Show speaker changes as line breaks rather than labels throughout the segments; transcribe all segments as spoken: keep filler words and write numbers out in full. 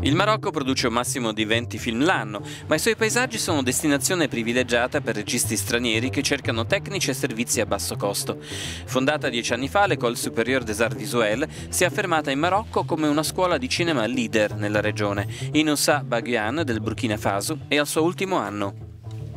Il Marocco produce un massimo di venti film l'anno, ma i suoi paesaggi sono destinazione privilegiata per registi stranieri che cercano tecnici e servizi a basso costo. Fondata dieci anni fa, l'École Supérieure des Arts Visuels si è affermata in Marocco come una scuola di cinema leader nella regione. Inoussa Baguian del Burkina Faso è al suo ultimo anno.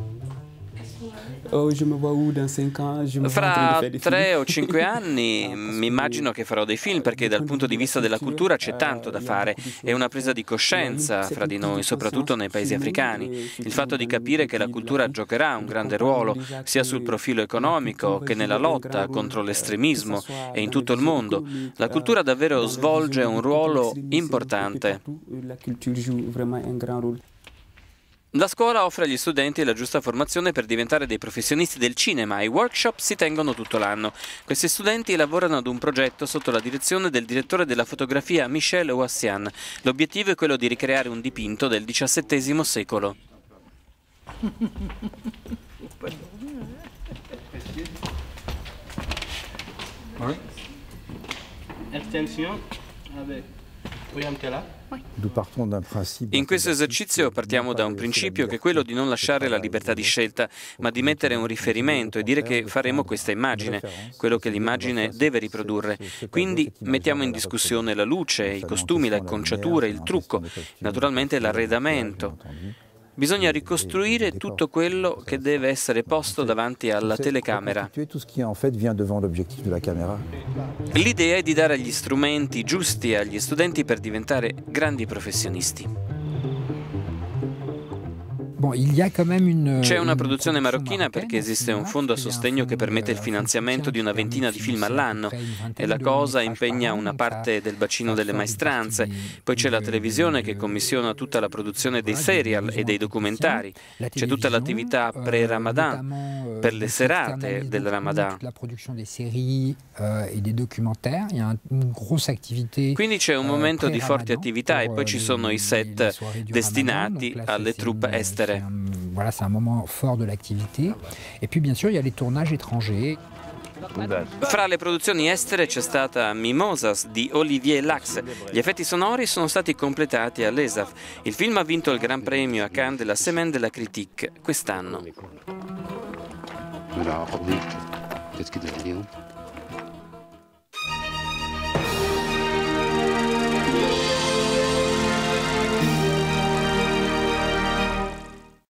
Fra tre o cinque anni mi immagino che farò dei film, perché dal punto di vista della cultura c'è tanto da fare. È una presa di coscienza fra di noi, soprattutto nei paesi africani. Il fatto di capire che la cultura giocherà un grande ruolo, sia sul profilo economico che nella lotta contro l'estremismo e in tutto il mondo. La cultura davvero svolge un ruolo importante. La scuola offre agli studenti la giusta formazione per diventare dei professionisti del cinema. I workshop si tengono tutto l'anno. Questi studenti lavorano ad un progetto sotto la direzione del direttore della fotografia Michel Ouassian. L'obiettivo è quello di ricreare un dipinto del diciassettesimo secolo.
In questo esercizio partiamo da un principio che è quello di non lasciare la libertà di scelta, ma di mettere un riferimento e dire che faremo questa immagine, quello che l'immagine deve riprodurre. Quindi mettiamo in discussione la luce, i costumi, le acconciature, il trucco, naturalmente l'arredamento. Bisogna ricostruire tutto quello che deve essere posto davanti alla telecamera. L'idea è di dare agli strumenti giusti agli studenti per diventare grandi professionisti. C'è una produzione marocchina perché esiste un fondo a sostegno che permette il finanziamento di una ventina di film all'anno e la cosa impegna una parte del bacino delle maestranze. Poi c'è la televisione che commissiona tutta la produzione dei serial e dei documentari. C'è tutta l'attività pre-Ramadan, per le serate del Ramadan. Quindi c'è un momento di forte attività e poi ci sono i set destinati alle troupe estere.
Voilà, c'est un moment fort de l'activité. Et puis bien sûr, il y a les tournages étrangers.
Fra le produzioni estere c'è stata Mimosas di Olivier Lacks. Gli effetti sonori sono stati completati all'E S A F. Il film ha vinto il Gran Premio a Cannes della Semaine de la Critique quest'anno.